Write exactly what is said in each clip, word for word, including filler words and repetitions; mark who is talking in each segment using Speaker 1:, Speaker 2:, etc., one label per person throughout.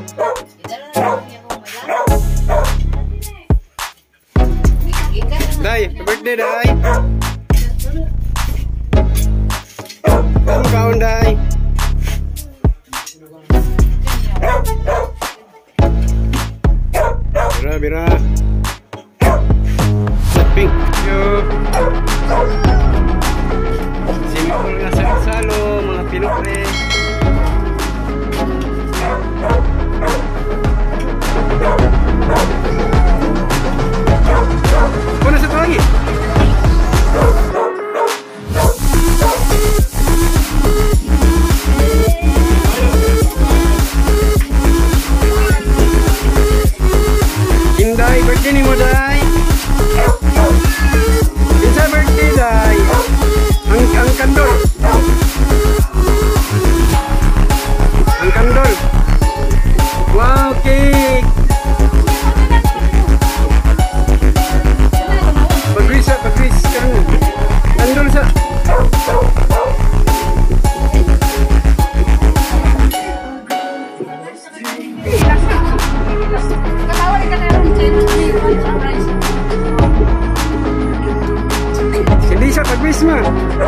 Speaker 1: Day, birthday Day. Kamu kawan Day. Bira bira. Pink. Yo. Simple nga salo mga pinupre. Kuna satu lagi. Inday, birthday ni mo Day. It's a birthday Day. Ang ang kandol. Ang kandol. Wow, cake. Pagwis sa pagwis kan. Kandol sa. Hindi siya pagwis mo.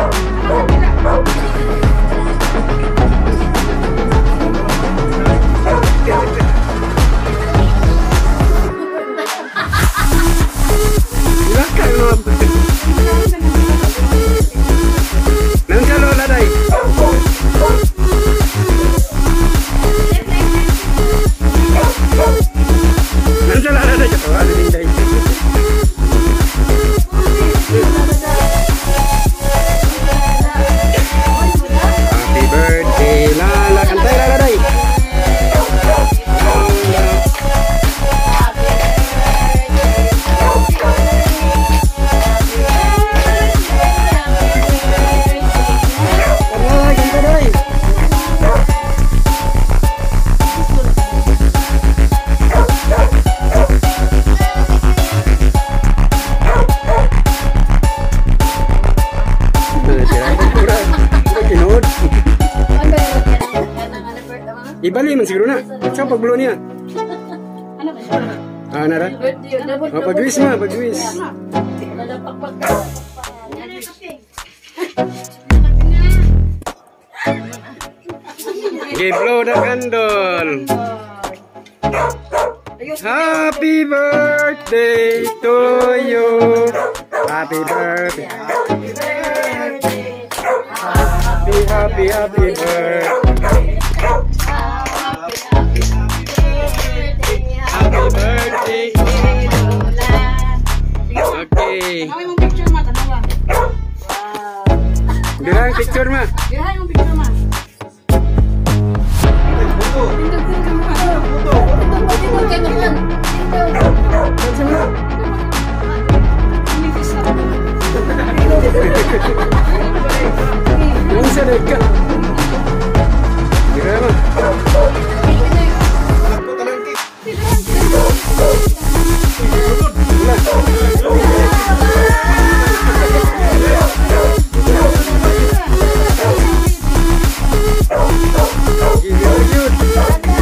Speaker 1: Silakan lo. Nanti lo ladai. Nanti lo ladai jatuh ada dindai. Happy birthday Lala, kantai Lala dai. Ibali man siguro na. Siya pagbulo niya. Ah, nara? Oh, pagwis ma, pagwis. Okay, blow the candle. Happy birthday to you. Happy birthday. Happy, happy, happy birthday. Happy birthday. Okay.
Speaker 2: Yung picture ma, tanawa. Wow.
Speaker 1: Dirang picture ma.
Speaker 2: Dirang yung picture ma. Foto. Foto.
Speaker 1: Yang bisa dekat. Dirang ma. Give you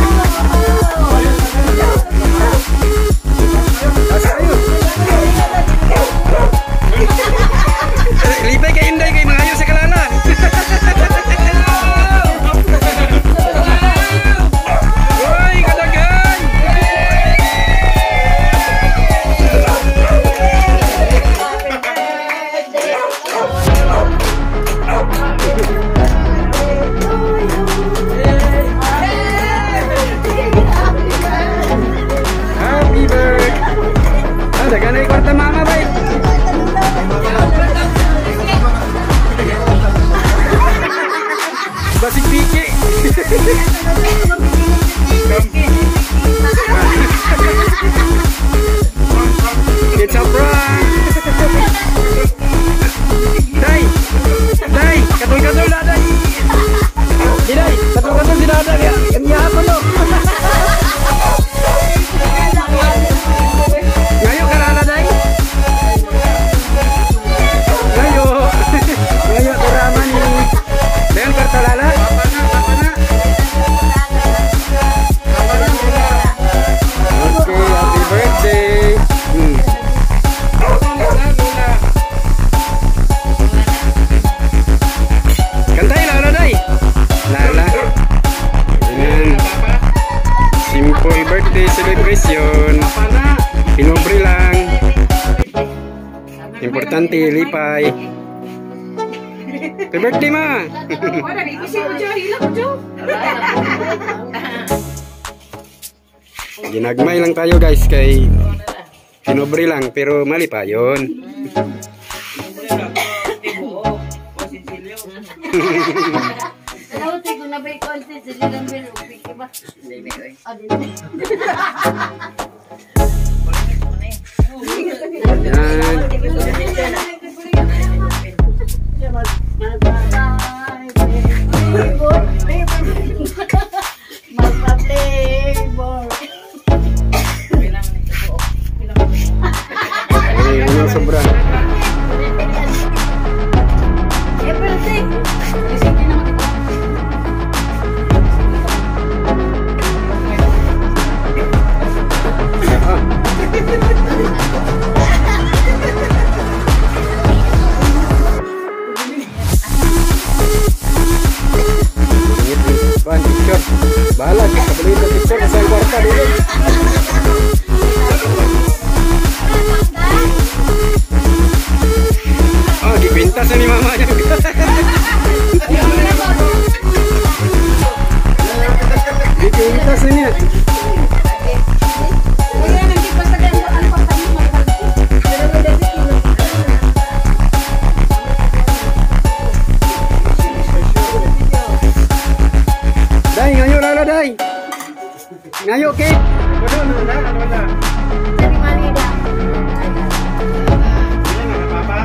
Speaker 1: Simple birthday celebration. Pinobre lang. Importante lipay. Happy birthday ma.
Speaker 2: Wala di kasi ko jari lang ko.
Speaker 1: Ginagmay lang tayo guys kay pinobre lang pero mali pa yun. Bahala kita beli itu picture asal kwarta dulu. Oh, dipintas ini mamanya. Dipintas ini. Dai, ngayo lala dai. Ngayo ke? Waduh, nunda, nunda.
Speaker 3: Dari mana dah?
Speaker 1: Ini nggak apa-apa.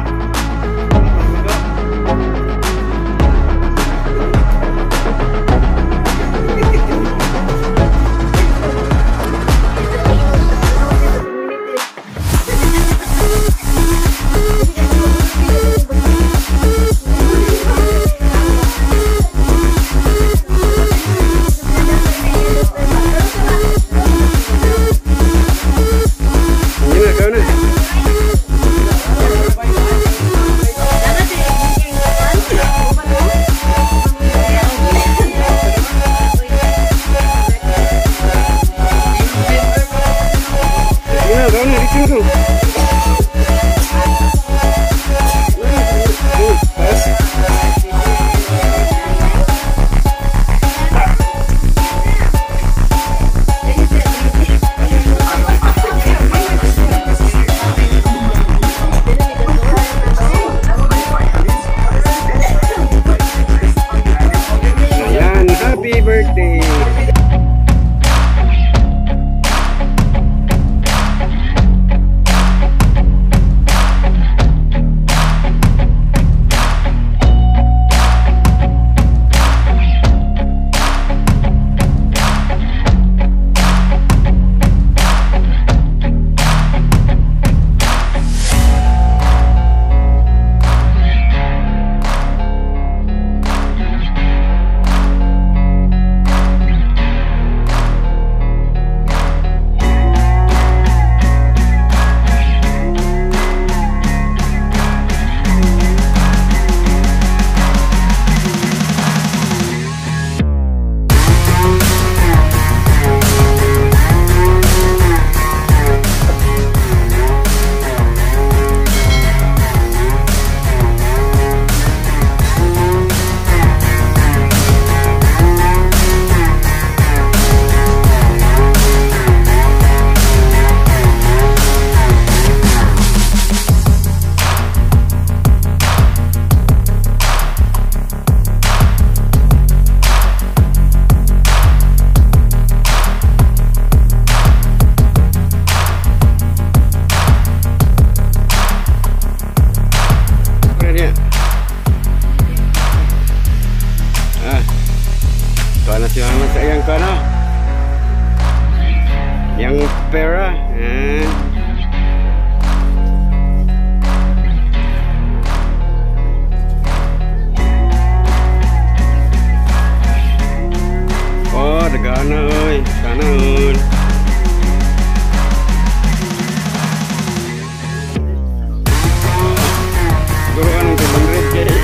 Speaker 1: Happy birthday. Selamat sayang kono. Yang pera. Eh. Oh, degana euy, kanaun. Guru anu pemangret jadi.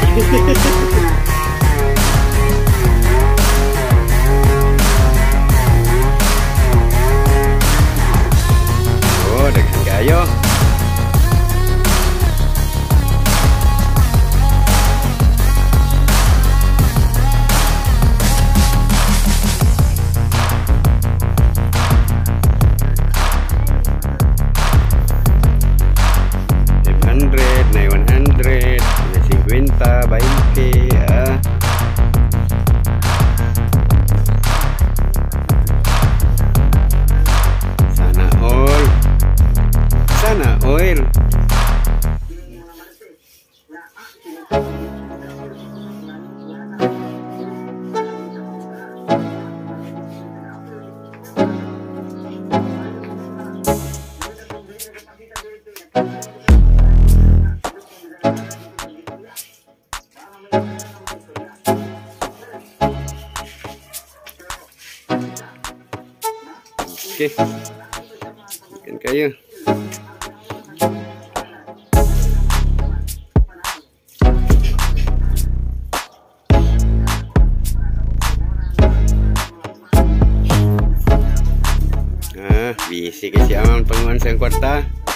Speaker 1: Okey. Ikan kaya. Ah, bisik kasi aman penguan sang kwarta.